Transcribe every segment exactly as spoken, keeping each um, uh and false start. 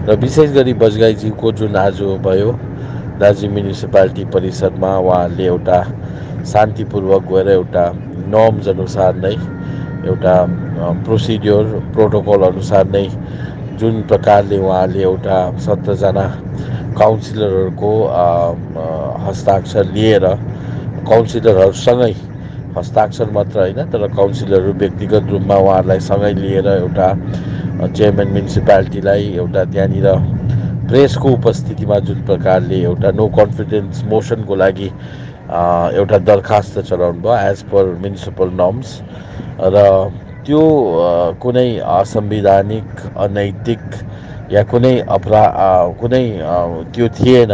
र विशेष गरी बजगाईज्यूको जुन आज भयो दार्जिलिङ म्युनिसिपालिटी परिषदमा उहाँहरूले एउटा शान्तिपूर्वक गएर एउटा नर्म्स अनुसार नै एउटा प्रोसिड्योर प्रोटोकल अनुसार नै जुन प्रकारले उहाँले एउटा सत्रजना काउन्सिलरहरूको हस्ताक्षर लिएर काउन्सिलरहरूसँगै हस्ताक्षर मात्र होइन तर काउन्सिलरहरू व्यक्तिगत रूपमा उहाँहरूलाई सँगै लिएर एउटा चेयरम्यान म्युनिसिपालिटीलाई एउटा त्यहाँनिर प्रेसको उपस्थितिमा जुन प्रकारले एउटा नो कन्फिडेन्स मोसनको लागि एउटा दरखास्त चलाउनु भयो एज पर म्युनिसिपल नर्म्स र त्यो कुनै असंवैधानिक अनैतिक या कुनै अपरा कुनै त्यो थिएन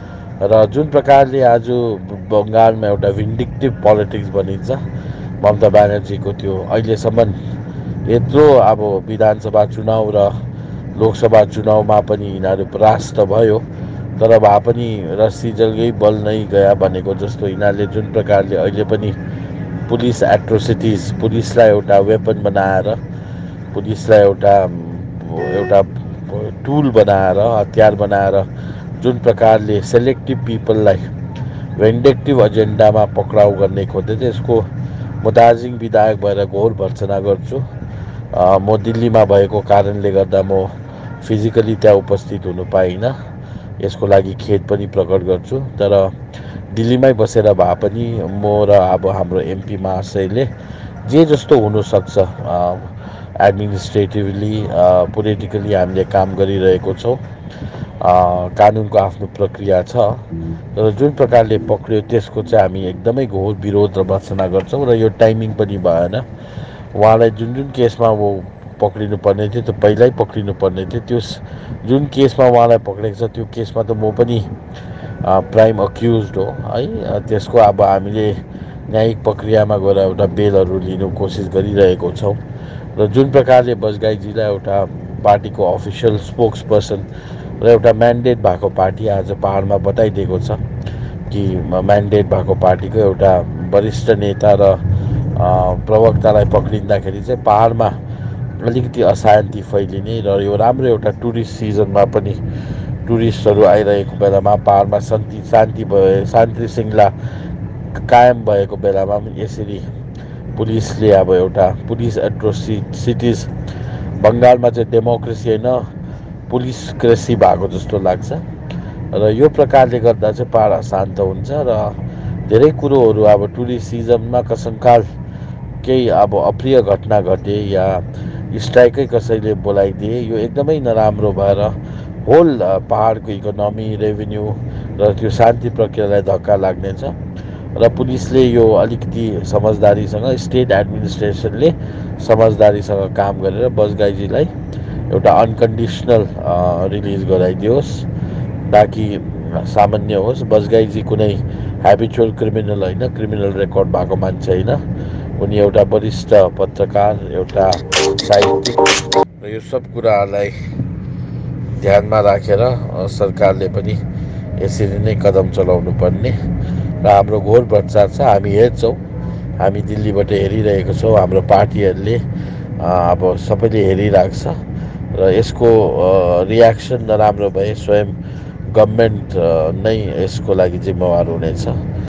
र जुन प्रकारले आज बङ्गालमा एउटा भिन्डिक्टिभ पोलिटिक्स बनिन्छ ममता ब्यानर्जीको त्यो अहिलेसम्म यत्रो अब विधानसभा चुनाव र लोकसभा चुनावमा पनि यिनीहरू परास्त भयो तर भए पनि रस्सी जलगै बल नै गया भनेको जस्तो यिनीहरूले जुन प्रकारले अहिले पनि पुलिस एट्रोसिटिज पुलिसलाई एउटा वेपन बनाएर पुलिसलाई एउटा एउटा टुल बनाएर हतियार बनाएर जुन प्रकारले सेलेक्टिभ पिपललाई भेन्डेक्टिभ एजेन्डामा पक्राउ गर्ने खोज्दै यसको म दार्जिलिङ विधायक भएर घोर भर्त्सना गर्छु। म दिल्लीमा भएको कारणले गर्दा म फिजिकली त्यहाँ उपस्थित हुनु पाइनँ, यसको लागि खेद पनि प्रकट गर्छु। तर दिल्लीमै बसेर भए पनि म र अब हाम्रो एमपी महाशयले जे जस्तो हुनसक्छ एडमिनिस्ट्रेटिभली पोलिटिकली हामीले काम गरिरहेको छौँ। कानुनको आफ्नो प्रक्रिया छ तर जुन प्रकारले पक्रियो त्यसको चाहिँ हामी एकदमै घोर विरोध र भर्त्सना गर्छौँ र यो टाइमिङ पनि भएन। उहाँलाई जुन जुन केसमा वो पक्रिनु पर्ने थियो त्यो पहिल्यै पक्रिनु पर्ने थियो। त्यो जुन केसमा उहाँलाई पक्रेको छ त्यो केसमा त म पनि प्राइम अक्युज्ड हो है। त्यसको अब हामीले न्यायिक प्रक्रियामा गएर एउटा बेलहरू लिनु कोसिस गरिरहेको छौँ र जुन प्रकारले बजगाईजीलाई एउटा पार्टीको अफिसियल स्पोक्स पर्सन र एउटा म्यान्डेट भएको पार्टी आज पहाडमा बताइदिएको छ कि म्यान्डेट भएको पार्टीको एउटा वरिष्ठ नेता र प्रवक्तालाई पक्रिँदाखेरि चाहिँ पहाडमा अलिकति अशान्ति फैलिने र यो राम्रो एउटा टुरिस्ट सिजनमा पनि टुरिस्टहरू आइरहेको बेलामा पहाडमा शान्ति शान्ति भयो शान्ति श्रृङ्खला कायम भएको बेलामा पनि यसरी पुलिसले अब एउटा पुलिस एट्रोसिटिज बङ्गालमा चाहिँ डेमोक्रेसी होइन पुलिसक्रेसी भएको जस्तो लाग्छ र यो प्रकारले गर्दा चाहिँ पहाड अशान्त हुन्छ र धेरै कुरोहरू अब टुरिस्ट सिजनमा कसङ्काल केही अब अप्रिय घटना घटे या स्ट्राइकै कसैले बोलाइदिए यो एकदमै नराम्रो भएर होल पहाडको इकोनोमी रेभिन्यू र त्यो शान्ति प्रक्रियालाई धक्का लाग्नेछ र पुलिसले यो अलिकति समझदारीसँग स्टेट एडमिनिस्ट्रेसनले समझदारीसँग काम गरेर बजगाईजीलाई एउटा अनकन्डिसनल रिलिज गराइदियोस् ताकि सामान्य होस्। बजगाईजी कुनै ह्याबिचुअल क्रिमिनल होइन, क्रिमिनल रेकर्ड भएको मान्छे होइन। उनी एउटा वरिष्ठ पत्रकार, एउटा साहित्यिक र यो सब कुराहरूलाई ध्यानमा राखेर सरकारले पनि यसरी नै कदम चलाउनु पर्ने र हाम्रो घोर भ्रष्टाचार छ। हामी हेर्छौँ, हामी दिल्लीबाट हेरिरहेको छौँ, हाम्रो पार्टीहरूले अब सबैले हेरिरहेको छ र यसको रियाक्सन नराम्रो भए स्वयं गभर्मेन्ट नै यसको लागि जिम्मेवार हुनेछ।